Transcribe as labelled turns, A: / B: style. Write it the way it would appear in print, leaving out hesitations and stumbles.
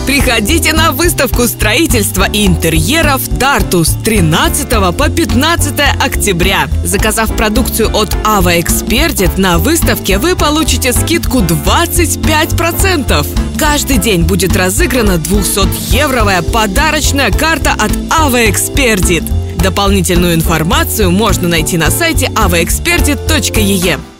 A: Приходите на выставку строительства и интерьеров «Тартус» 13 по 15 октября. Заказав продукцию от AVA Experdit, на выставке вы получите скидку 25%. Каждый день будет разыграна 200-евровая подарочная карта от AVA Experdit. Дополнительную информацию можно найти на сайте avaexperdit.ee.